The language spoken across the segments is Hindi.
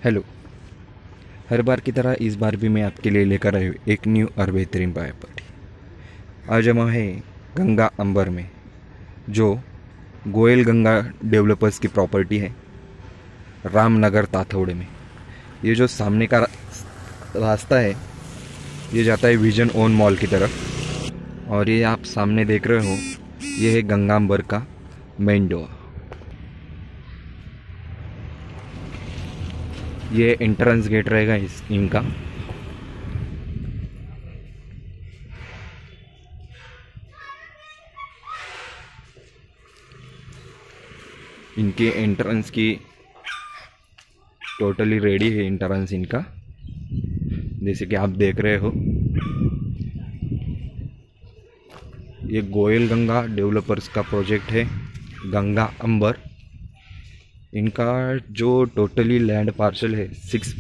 हेलो। हर बार की तरह इस बार भी मैं आपके लिए लेकर आया हूँ एक न्यू और बेहतरीन प्रॉपर्टी। आज हम हैं गंगा अंबर में, जो गोयल गंगा डेवलपर्स की प्रॉपर्टी है, रामनगर ताथौड़े में। ये जो सामने का रास्ता है, ये जाता है विजन ओन मॉल की तरफ, और ये आप सामने देख रहे हो, ये है गंगा अंबर का मेन डोर। ये एंट्रेंस गेट रहेगा इनका। इनके एंट्रेंस की टोटली रेडी है एंट्रेंस इनका, जैसे कि आप देख रहे हो। ये गोयल गंगा डेवलपर्स का प्रोजेक्ट है गंगा अंबर। इनका जो टोटली लैंड पार्शल है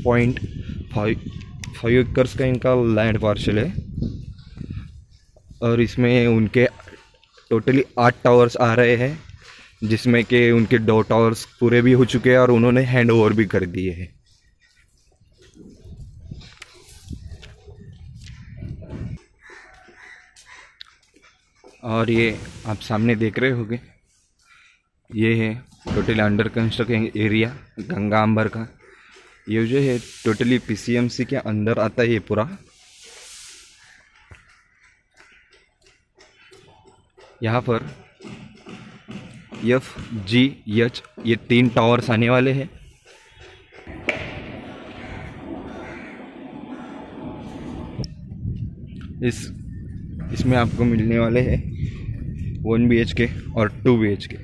6.5 एकर्स का इनका लैंड पार्शल है, और इसमें उनके टोटली 8 टावर्स आ रहे हैं, जिसमें कि उनके 2 टावर्स पूरे भी हो चुके हैं और उन्होंने हैंड ओवर भी कर दिए हैं। और ये आप सामने देख रहे होंगे, ये है totally under construction area Ganga Ambar का। ये जो है टोटली पीसीएमसी के अंदर आता है ये पूरा। यहाँ पर FGH ये 3 टावर्स आने वाले हैं। इसमें आपको मिलने वाले हैं 1 BHK और 2 BHK।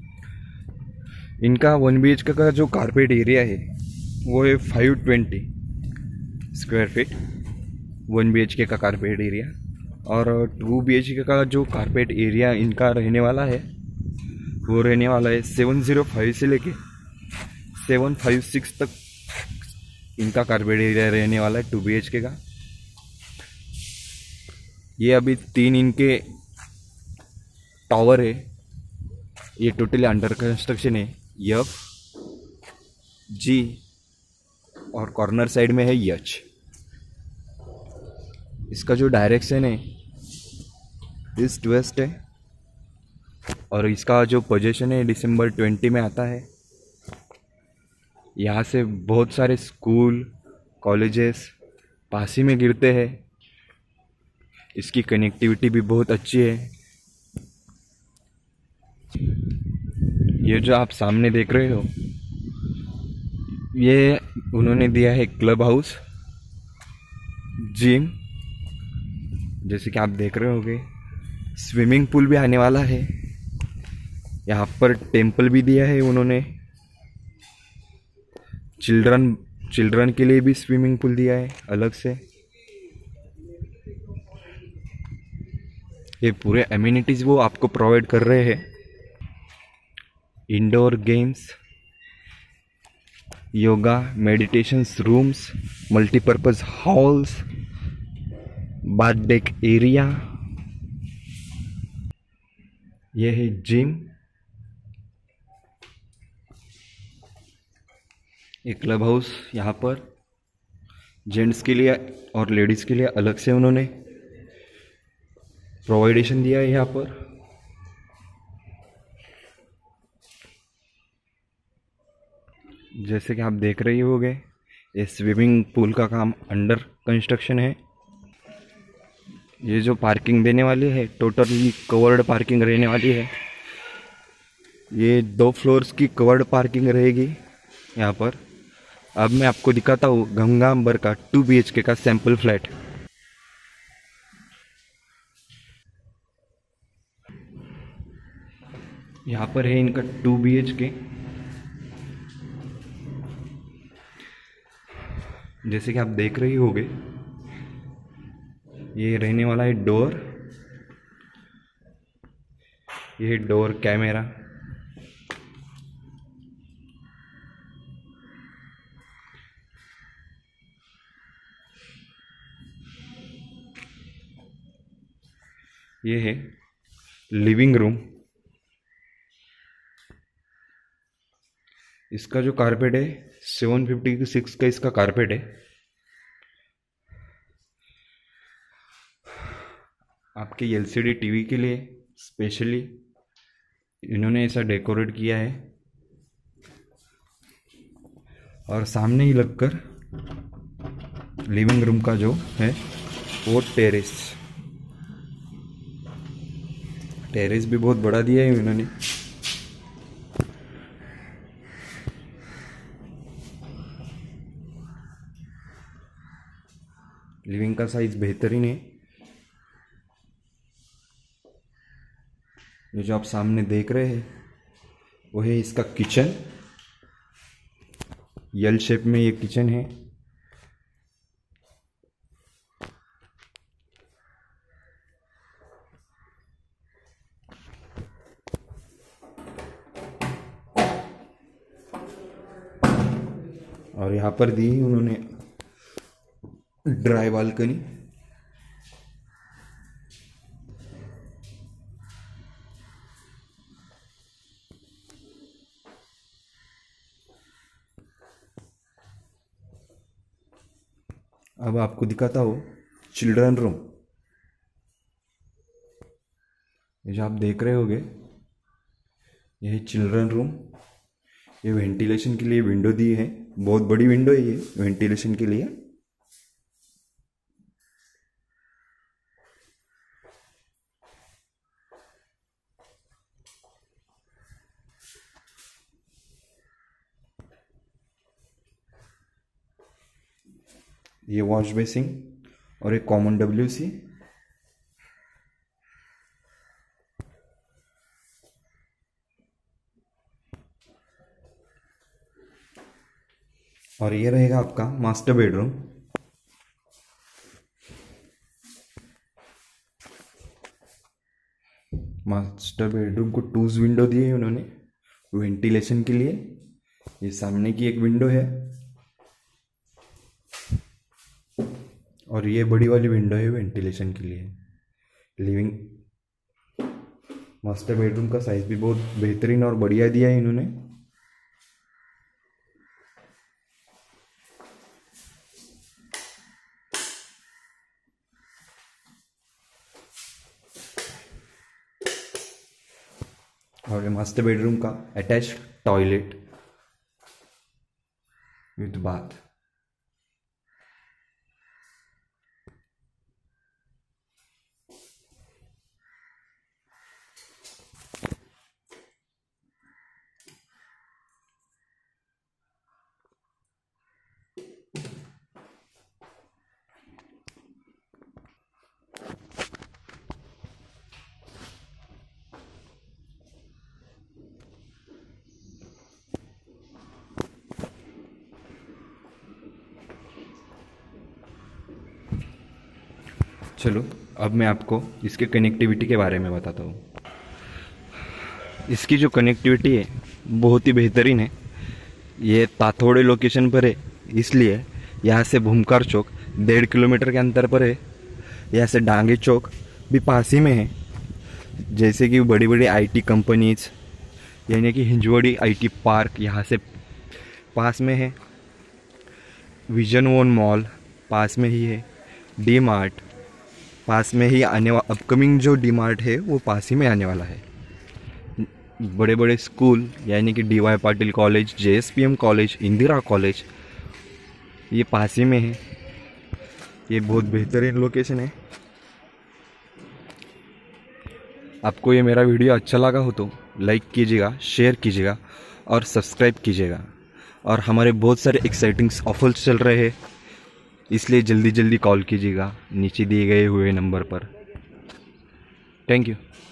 इनका 1 BHK का जो कारपेट एरिया है वो है 520 स्क्वायर फीट 1 BHK का कारपेट एरिया, और 2 BHK का जो कारपेट एरिया इनका रहने वाला है वो रहने वाला है 705 से लेके 756 तक इनका कारपेट एरिया रहने वाला है 2 BHK का। ये अभी 3 इनके टावर है, ये टोटली अंडर कंस्ट्रक्शन है। FG और कॉर्नर साइड में है H। इसका जो डायरेक्शन है ईस्ट वेस्ट है, और इसका जो पोजीशन है दिसंबर 20 में आता है। यहाँ से बहुत सारे स्कूल कॉलेजेस पास ही में गिरते हैं। इसकी कनेक्टिविटी भी बहुत अच्छी है। ये जो आप सामने देख रहे हो, ये उन्होंने दिया है क्लब हाउस, जिम, जैसे कि आप देख रहे होंगे। स्विमिंग पूल भी आने वाला है। यहाँ पर टेंपल भी दिया है उन्होंने। चिल्ड्रन के लिए भी स्विमिंग पूल दिया है अलग से। ये पूरे एमिनिटीज वो आपको प्रोवाइड कर रहे हैं। Indoor games, yoga, meditation rooms, multipurpose halls, bath deck area, यह है जिम, एक क्लब हाउस। यहाँ पर जेंट्स के लिए और लेडीज़ के लिए अलग से उन्होंने प्रोवाइडेशन दिया है। यहाँ पर जैसे कि आप देख रहे होंगे, ये स्विमिंग पूल का काम अंडर कंस्ट्रक्शन है। ये जो पार्किंग देने वाली है टोटली कवर्ड पार्किंग रहने वाली है। ये 2 फ्लोर्स की कवर्ड पार्किंग रहेगी यहाँ पर। अब मैं आपको दिखाता हूँ गंगा अंबर का 2 BHK का सैंपल फ्लैट। यहाँ पर है इनका 2 BHK। जैसे कि आप देख रही होंगे, ये रहने वाला है डोर, ये डोर कैमरा, ये है लिविंग रूम, इसका जो कारपेट है 756 का इसका कारपेट है। आपके एलसीडी टीवी के लिए स्पेशली इन्होंने ऐसा डेकोरेट किया है। और सामने ही लगकर लिविंग रूम का जो है वो टेरेस भी बहुत बड़ा दिया है इन्होंने। लिविंग का साइज बेहतरीन है। ये जो आप सामने देख रहे हैं वो है इसका किचन। एल शेप में ये किचन है। और यहाँ पर दी उन्होंने ड्राई बालकनी। अब आपको दिखाता हूँ चिल्ड्रन रूम। ये जो आप देख रहे होगे ये है चिल्ड्रन रूम। ये वेंटिलेशन के लिए विंडो दी है, बहुत बड़ी विंडो है ये वेंटिलेशन के लिए। ये वॉश बेसिन और एक कॉमन WC। और ये रहेगा आपका मास्टर बेडरूम। मास्टर बेडरूम को 2 विंडो दिए हैं उन्होंने वेंटिलेशन के लिए। ये सामने की एक विंडो है और ये बड़ी वाली विंडो है वेंटिलेशन के लिए। लिविंग मास्टर बेडरूम का साइज भी बहुत बेहतरीन और बढ़िया दिया है इन्होंने। और ये मास्टर बेडरूम का अटैच्ड टॉयलेट विथ बाथ। चलो अब मैं आपको इसके कनेक्टिविटी के बारे में बताता हूँ। इसकी जो कनेक्टिविटी है बहुत ही बेहतरीन है। ये ताथोड़े लोकेशन पर है, इसलिए यहाँ से भूमकार चौक 1.5 किलोमीटर के अंतर पर है। यहाँ से डांगे चौक भी पास ही में है। जैसे कि बड़ी बड़ी IT कंपनीज यानी कि हिंजवड़ी IT पार्क यहाँ से पास में है। विजन वन मॉल पास में ही है। डी मार्ट पास में ही अपकमिंग जो डी मार्ट है वो पास ही में आने वाला है। बड़े बड़े स्कूल यानी कि DY Patil college, JSPM college, Indira college ये पास ही में है। ये बहुत बेहतरीन लोकेशन है। आपको ये मेरा वीडियो अच्छा लगा हो तो लाइक कीजिएगा, शेयर कीजिएगा और सब्सक्राइब कीजिएगा। और हमारे बहुत सारे एक्साइटिंग ऑफर्स चल रहे हैं, इसलिए जल्दी जल्दी कॉल कीजिएगा नीचे दिए गए हुए नंबर पर। Thank you.